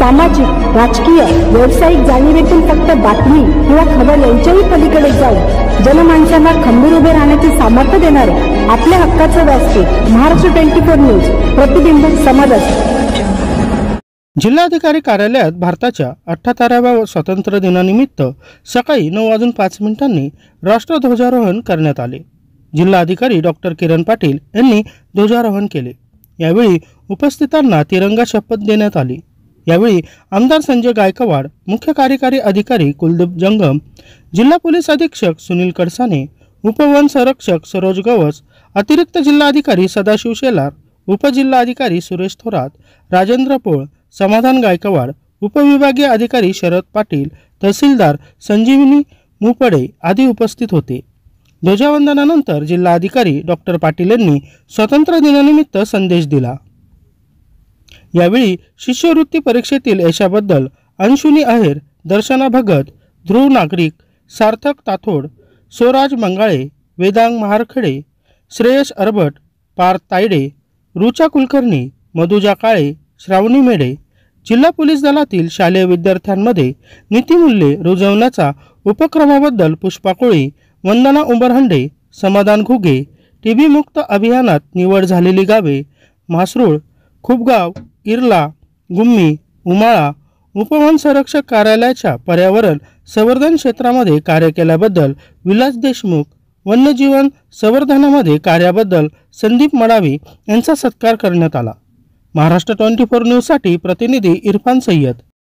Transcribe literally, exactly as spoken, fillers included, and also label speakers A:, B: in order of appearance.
A: सामाजिक, राजकीय, व्यावसायिक जाणीवेतून फक्त बातमी किंवा खबर यांच्याही पलीकडे जाऊन जनमानसांना खंबीर उभे राहण्याचे सामर्थ्य देणारे आपल्या हक्काचे व्यासपीठ महाराष्ट्र ट्वेंटी फोर न्यूज, प्रतिबिंब समाजात।
B: जिल्हाधिकारी कार्यालयात भारताच्या अठ्ठ्याहत्तराव्या स्वातंत्र्य दिनानिमित्त सकाळी नऊ वाजून पाच मिनिटांनी राष्ट्रध्वजारोहण करण्यात आले। जिल्हाधिकारी डॉक्टर किरण पाटील यांनी ध्वजारोहण केले। यावेळी उपस्थितांना तिरंगा शपथ देण्यात आली। यावेळी आमदार संजय गायकवाड, मुख्य कार्यकारी अधिकारी कुलदीप जंगम, जिल्हा पोलीस अधीक्षक सुनील कडसाने, उपवन संरक्षक सरोज गवस, अतिरिक्त जिल्हाधिकारी सदाशिव शेलार, उपजिल्हाधिकारी सुरेश थोरात, राजेंद्र पोळ, समाधान गायकवाड, उपविभागीय अधिकारी शरद पाटील, तहसीलदार संजीवनी मुपडे आदी उपस्थित होते। ध्वजवंदनानंतर जिल्हाधिकारी डॉक्टर पाटील यांनी स्वातंत्र्य दिनानिमित्त संदेश दिला। यावेळी शिष्यवृत्ती परीक्षेतील यशाबद्दल अंशुनी आहेर, दर्शना भगत, ध्रुव नागरिक, सार्थक ताथोड, स्वराज मंगाळे, वेदांग महारखडे, श्रेयस अरबट, पार्थ तायडे, रुचा कुलकर्णी, मधुजा काळे, श्रावणी मेढे, जिल्हा पोलीस दलातील शालेय विद्यार्थ्यांमध्ये नीतिमूल्ये रुजवण्याचा उपक्रमाबद्दल पुष्पा कोळी, वंदना उंबरहंडे, समाधान घुगे, टीबी मुक्त अभियानात निवड झालेली गावे म्हासरूळ, खुपगाव, इरला, गुम्मी, उमाळा, उपवन संरक्षक कार्यालयाच्या पर्यावरण संवर्धन क्षेत्रामध्ये कार्य केल्याबद्दल विलास देशमुख, वन्यजीवन संवर्धनामध्ये कार्याबद्दल संदीप मडावी यांचा सत्कार करण्यात आला। महाराष्ट्र ट्वेंटी फोर न्यूज साठी प्रतिनिधी इरफान सय्यद।